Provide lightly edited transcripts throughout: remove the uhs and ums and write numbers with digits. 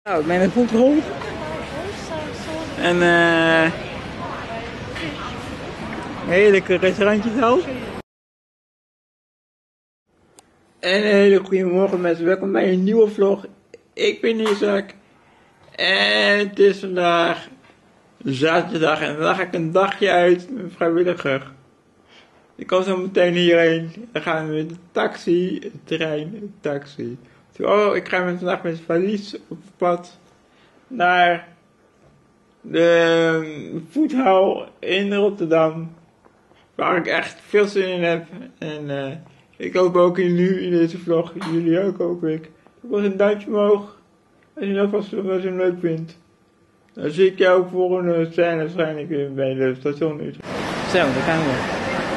Nou, mijn voet rond. En heerlijke restaurantje zo. En een hele goede morgen mensen, welkom bij een nieuwe vlog. Ik ben Isaac. En het is vandaag zaterdag en vandaag ga ik een dagje uit met vrijwilliger. Ik kom zo meteen hierheen. Dan gaan we met de taxi, de trein, de taxi. Oh, ik ga vandaag met valies op pad naar de voethal in Rotterdam. Waar ik echt veel zin in heb. En ik hoop ook nu in deze vlog, jullie ook hoop ik. Ik wil een duimpje omhoog. Als je dat vast wel zo leuk vindt. Dan zie ik jou volgende scène waarschijnlijk weer bij de station. Zo, daar gaan we.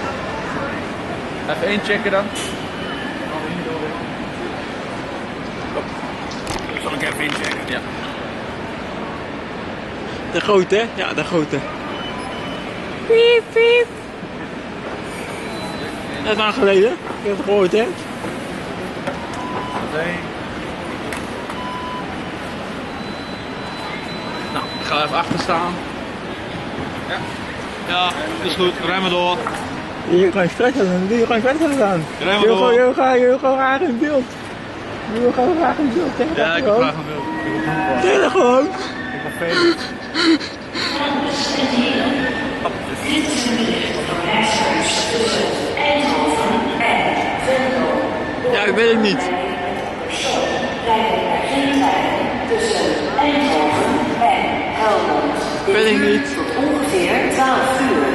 Even inchecken dan. Zal ik even inchecken? Ja. De grote, hè? Ja, de grote. Piep, piep. Dat is lang geleden. Ik heb het gehoord, hè? Nee. Nou, ik ga even achter staan. Ja. Ja, dat is goed. Rij maar door. Je kan stressen, dan doe je gewoon verder gaan. Rij maar door. Je wil gewoon graag in beeld. Je wil gewoon graag in beeld, hè? Ja, ik heb graag een beeld. Zeg dat gewoon. Ik ben veel. Ja, ik weet het niet. Ik weet het niet. Tot ongeveer 12 uur.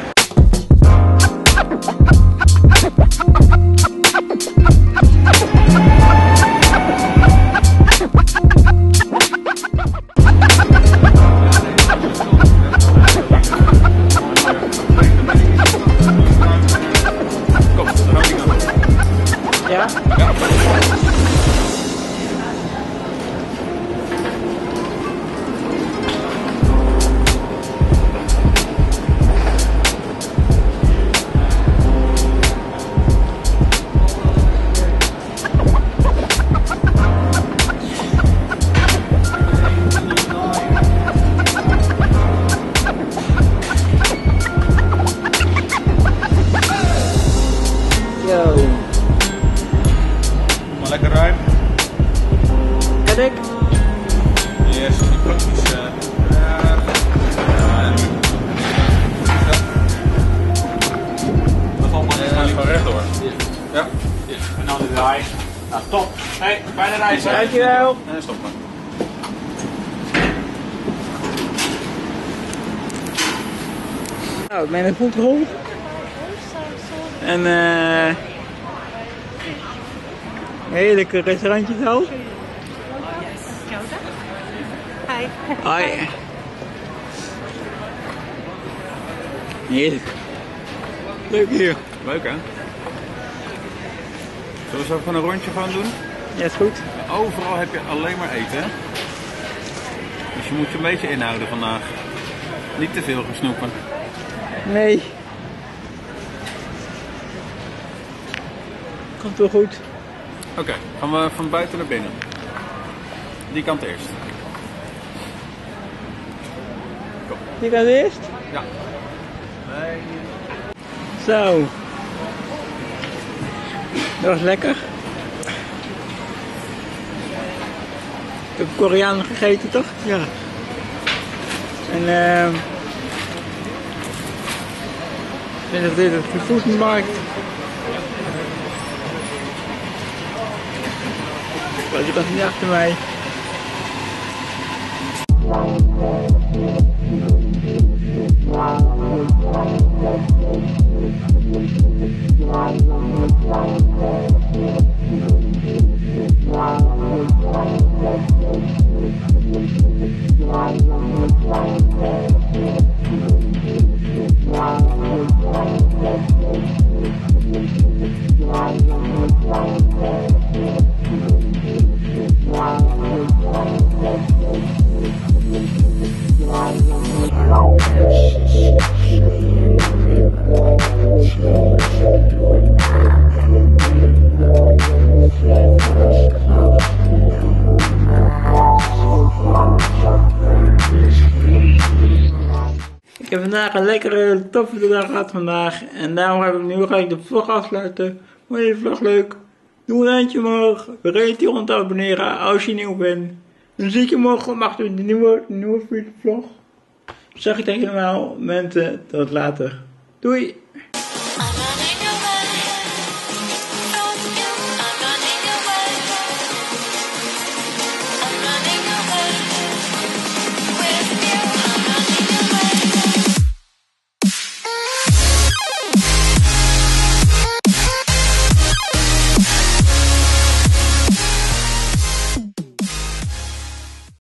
Ja? Ja. Yo. Maar lekker ruim. Kan ik? Yes, die praktisch. Dat valt maar gewoon rechtdoor. Ja. En dan de draai. Nou, top. Hey, bijna reizen. Dankjewel. En stop maar. Nou, mijn voet rond. En heerlijke restaurantje zo. Hi. Hoi. Heerlijk. Leuk hier. Leuk hè? Zullen we zo even een rondje gaan doen? Ja, is goed. Overal heb je alleen maar eten. Hè? Dus je moet je een beetje inhouden vandaag. Niet te veel gaan snoepen. Nee. Komt wel goed. Oké, gaan we van buiten naar binnen. Die kant eerst. Kom. Je gaat eerst? Ja. Nee. Zo. Dat was lekker. Ik heb Koreaan gegeten toch? Ja. En ik vind dat dit een voedselmarkt. Maar die was niet achter mij. Ik heb vandaag een lekkere, toffe dag gehad vandaag. En daarom ga ik de vlog afsluiten. Vond je de vlog leuk? Doe een handje omhoog. Vergeet je te abonneren als je nieuw bent. Dan zie ik je morgen om 8 uur de nieuwe vlog. Zeg ik tegen je normaal. Mensen, tot later. Doei!